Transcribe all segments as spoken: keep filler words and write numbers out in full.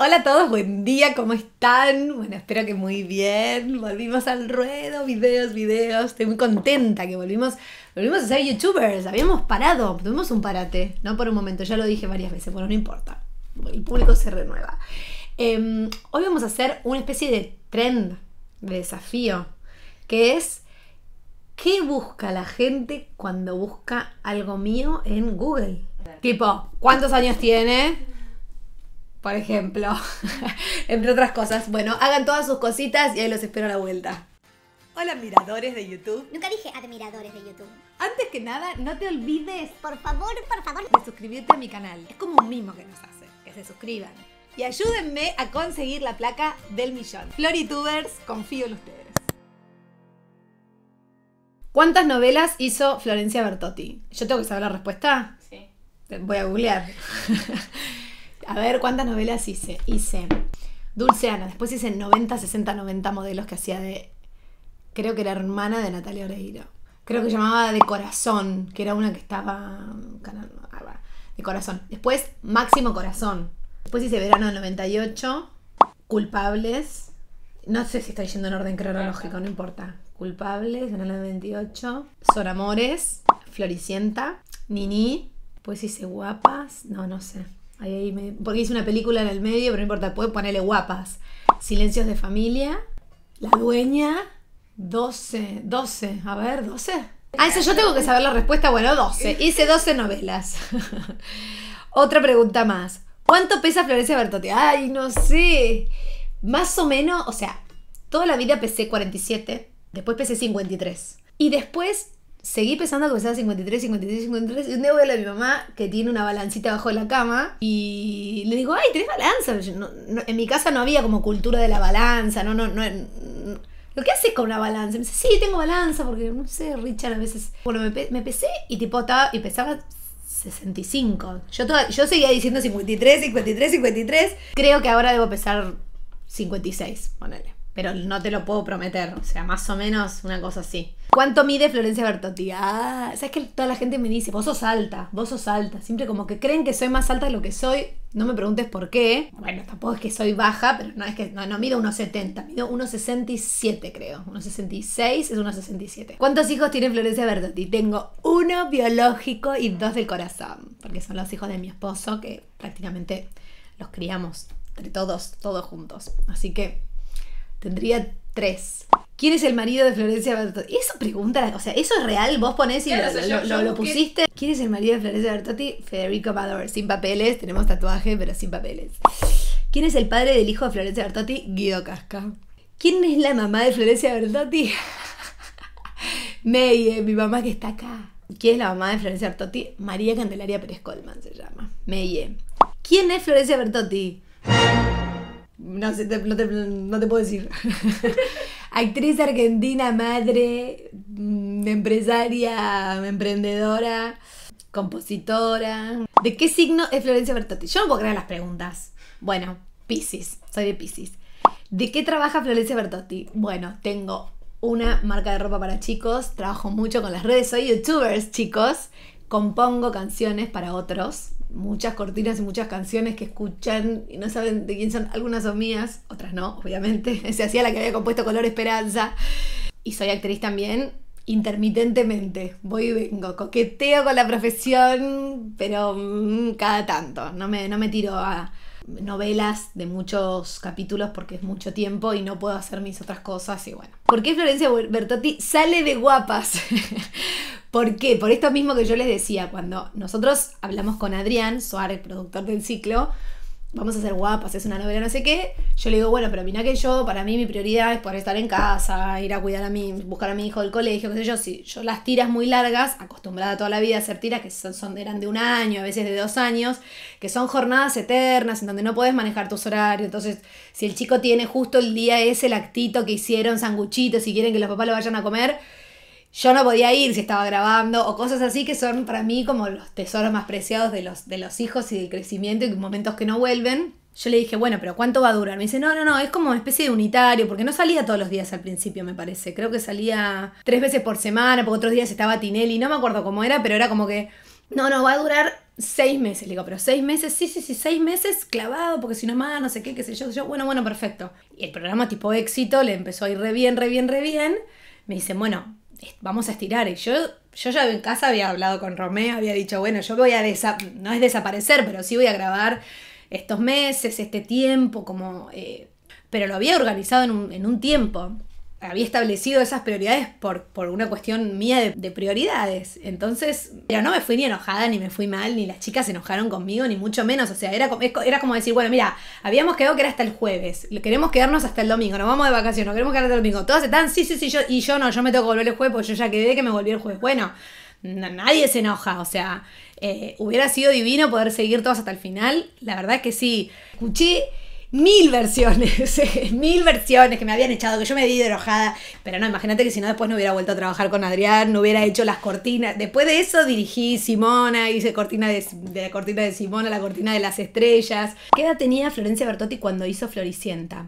Hola a todos, buen día, ¿cómo están? Bueno, espero que muy bien. Volvimos al ruedo, videos, videos. Estoy muy contenta que volvimos, volvimos a ser youtubers. Habíamos parado, tuvimos un parate, no por un momento, ya lo dije varias veces, bueno, no importa. El público se renueva. Eh, hoy vamos a hacer una especie de trend, de desafío, que es ¿qué busca la gente cuando busca algo mío en Google? Tipo, ¿cuántos años tiene? Por ejemplo, entre otras cosas. Bueno, hagan todas sus cositas y ahí los espero a la vuelta. Hola admiradores de YouTube. Nunca dije admiradores de YouTube. Antes que nada, no te olvides Por favor, por favor. de suscribirte a mi canal. Es como un mimo que nos hace, que se suscriban. Y ayúdenme a conseguir la placa del millón. Floritubers, confío en ustedes. ¿Cuántas novelas hizo Florencia Bertotti? ¿Yo tengo que saber la respuesta? Sí. Voy a googlear. A ver, ¿cuántas novelas hice? Hice Dulce Ana, después hice noventa, sesenta, noventa modelos que hacía de... Creo que era hermana de Natalia Oreiro. Creo que llamaba De Corazón, que era una que estaba... De Corazón. Después Máximo Corazón. Después hice Verano del noventa y ocho. Culpables. No sé si estoy yendo en orden cronológico, no importa. Culpables, Verano del noventa y ocho. Son Amores. Floricienta. Nini. Después hice Guapas. No, no sé. Ahí, ahí me, porque hice una película en el medio, pero no importa, puedo ponerle Guapas. Silencios de Familia. La Dueña. doce. doce. A ver, doce. Ah, eso yo tengo que saber la respuesta. Bueno, doce. Hice doce novelas. Otra pregunta más. ¿Cuánto pesa Florencia Bertotti? Ay, no sé. Más o menos, o sea, toda la vida pesé cuarenta y siete. Después pesé cincuenta y tres. Y después... seguí pesando que pesaba cincuenta y tres, cincuenta y tres, cincuenta y tres. Y un día voy a la de mi mamá que tiene una balancita abajo de la cama. Y le digo, ay, ¿tenés balanza? Yo, no, no, en mi casa no había como cultura de la balanza. No, no, no. no. ¿Lo que haces con una balanza? Me dice, sí, tengo balanza porque, no sé, Richard a veces... Bueno, me, pe me pesé y tipo estaba... Y pesaba sesenta y cinco. Yo, toda, yo seguía diciendo cincuenta y tres, cincuenta y tres, cincuenta y tres. Creo que ahora debo pesar cincuenta y seis, ponele. Pero no te lo puedo prometer, o sea, más o menos una cosa así. ¿Cuánto mide Florencia Bertotti? Ah, ¿sabes que toda la gente me dice, vos sos alta, vos sos alta? Siempre como que creen que soy más alta de lo que soy. No me preguntes por qué. Bueno, tampoco es que soy baja, pero no es que no, no mido uno setenta, mido uno sesenta y siete creo. uno sesenta y seis es uno sesenta y siete. ¿Cuántos hijos tiene Florencia Bertotti? Tengo uno biológico y dos del corazón, porque son los hijos de mi esposo que prácticamente los criamos entre todos, todos juntos. Así que... tendría tres. ¿Quién es el marido de Florencia Bertotti? Eso pregunta, o sea, ¿eso es real? Vos ponés y Claro, lo, o sea, lo, yo- lo, yo lo busqué- pusiste. ¿Quién es el marido de Florencia Bertotti? Federico Amador, sin papeles. Tenemos tatuaje, pero sin papeles. ¿Quién es el padre del hijo de Florencia Bertotti? Guido Casca. ¿Quién es la mamá de Florencia Bertotti? Meye, mi mamá que está acá. ¿Quién es la mamá de Florencia Bertotti? María Candelaria Pérez Colman se llama. Meye. ¿Quién es Florencia Bertotti? No sé, te, no, te, no te puedo decir. Actriz argentina, madre, mm, empresaria, emprendedora, compositora. ¿De qué signo es Florencia Bertotti? Yo no puedo creer las preguntas. Bueno, Piscis, soy de Piscis. ¿De qué trabaja Florencia Bertotti? Bueno, tengo una marca de ropa para chicos, trabajo mucho con las redes, soy youtubers, chicos. Compongo canciones para otros, muchas cortinas y muchas canciones que escuchan y no saben de quién son. Algunas son mías, otras no, obviamente. Se hacía la que había compuesto Color Esperanza. Y soy actriz también, intermitentemente. Voy y vengo, coqueteo con la profesión, pero mmm, cada tanto. No me, no me tiro a novelas de muchos capítulos porque es mucho tiempo y no puedo hacer mis otras cosas. Y bueno, ¿por qué Florencia Bertotti sale de Guapas? ¿Por qué? Por esto mismo que yo les decía, cuando nosotros hablamos con Adrián Suárez, productor del ciclo, vamos a hacer Guapas, es una novela no sé qué, yo le digo, bueno, pero mira que yo, para mí mi prioridad es poder estar en casa, ir a cuidar a mi, buscar a mi hijo del colegio, qué sé yo, si yo las tiras muy largas, acostumbrada toda la vida a hacer tiras que son, son eran de un año, a veces de dos años, que son jornadas eternas, en donde no puedes manejar tus horarios, entonces, si el chico tiene justo el día ese, el actito que hicieron, sanguchitos, si quieren que los papás lo vayan a comer, yo no podía ir si estaba grabando, o cosas así que son para mí como los tesoros más preciados de los, de los hijos y del crecimiento y momentos que no vuelven. Yo le dije, bueno, pero ¿cuánto va a durar? Me dice, no, no, no, es como una especie de unitario, porque no salía todos los días al principio, me parece. Creo que salía tres veces por semana, porque otros días estaba Tinelli, no me acuerdo cómo era, pero era como que, no, no, va a durar seis meses. Le digo, pero seis meses, sí, sí, sí, seis meses clavado, porque si no más, no sé qué, qué sé yo, qué sé yo. Bueno, bueno, perfecto. Y el programa tipo éxito le empezó a ir re bien, re bien, re bien. Me dicen, bueno, vamos a estirar. Y yo, yo ya en casa había hablado con Romeo, había dicho, bueno, yo voy a, desa no es desaparecer, pero sí voy a grabar estos meses, este tiempo, como... Eh, pero lo había organizado en un, en un tiempo. Había establecido esas prioridades por, por una cuestión mía de, de prioridades. Entonces, pero no me fui ni enojada, ni me fui mal, ni las chicas se enojaron conmigo, ni mucho menos. O sea, era, era como decir, bueno, mira, habíamos quedado que era hasta el jueves. Queremos quedarnos hasta el domingo, nos vamos de vacaciones, nos queremos quedar hasta el domingo. Todas están, sí, sí, sí, yo, y yo no, yo me tengo que volver el jueves porque yo ya quedé que me volví el jueves. Bueno, nadie se enoja, o sea, eh, hubiera sido divino poder seguir todas hasta el final. La verdad es que sí, escuché mil versiones, mil versiones que me habían echado, que yo me di de enojada, pero no, imagínate que si no después no hubiera vuelto a trabajar con Adrián, no hubiera hecho las cortinas, después de eso dirigí Simona, hice cortina de, de la cortina de Simona, la cortina de las estrellas. ¿Qué edad tenía Florencia Bertotti cuando hizo Floricienta?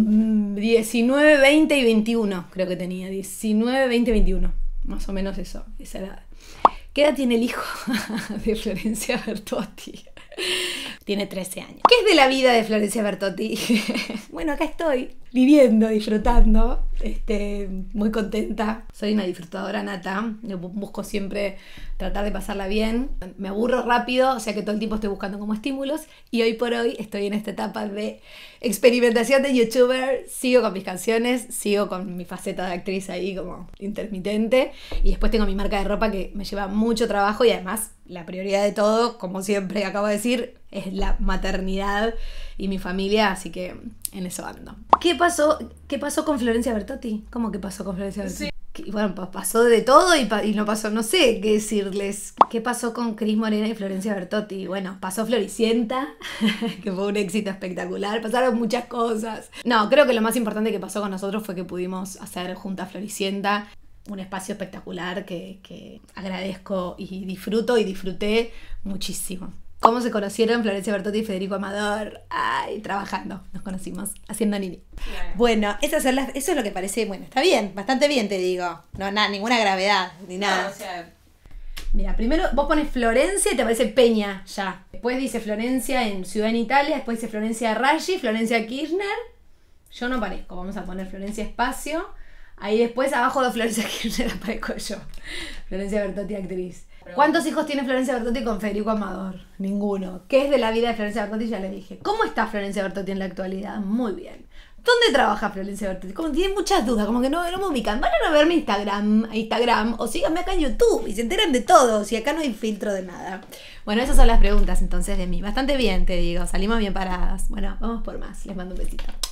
diecinueve, veinte y veintiuno, creo que tenía, diecinueve, veinte, veintiuno, más o menos eso, esa edad. ¿Qué edad tiene el hijo de Florencia Bertotti? Tiene trece años. ¿Qué es de la vida de Florencia Bertotti? Bueno, acá estoy, viviendo, disfrutando, este, muy contenta. Soy una disfrutadora nata, busco siempre tratar de pasarla bien. Me aburro rápido, o sea que todo el tiempo estoy buscando como estímulos. Y hoy por hoy estoy en esta etapa de experimentación de youtuber. Sigo con mis canciones, sigo con mi faceta de actriz ahí como intermitente. Y después tengo mi marca de ropa que me lleva mucho trabajo y además la prioridad de todo, como siempre acabo de decir, es la maternidad y mi familia, así que en eso ando. ¿Qué pasó, qué pasó con Florencia Bertotti? ¿Cómo que pasó con Florencia Bertotti? Sí. Que, bueno, pasó de todo y, y no pasó, no sé qué decirles. ¿Qué pasó con Cris Morena y Florencia Bertotti? Bueno, pasó Floricienta, que fue un éxito espectacular, pasaron muchas cosas. No, creo que lo más importante que pasó con nosotros fue que pudimos hacer junto a Floricienta un espacio espectacular que, que agradezco y disfruto y disfruté muchísimo. ¿Cómo se conocieron Florencia Bertotti y Federico Amador? Ay, trabajando, nos conocimos, haciendo Nini. Claro. Bueno, esas son las, eso es lo que parece, bueno, está bien, bastante bien te digo. No, nada, ninguna gravedad, ni nada. No, o sea... Mira, primero vos pones Florencia y te aparece Peña, ya. Después dice Florencia en Ciudad en Italia, después dice Florencia Raggi, Florencia Kirchner. Yo no aparezco, vamos a poner Florencia Espacio. Ahí después, abajo de Florencia Kirchner aparezco yo. Florencia Bertotti, actriz. ¿Cuántos hijos tiene Florencia Bertotti con Federico Amador? Ninguno. ¿Qué es de la vida de Florencia Bertotti? Ya le dije. ¿Cómo está Florencia Bertotti en la actualidad? Muy bien. ¿Dónde trabaja Florencia Bertotti? Como tiene muchas dudas, como que no, no me ubican. Van a ver mi Instagram, Instagram o síganme acá en YouTube y se enteran de todo. Si acá no hay filtro de nada. Bueno, esas son las preguntas entonces de mí. Bastante bien, te digo. Salimos bien paradas. Bueno, vamos por más. Les mando un besito.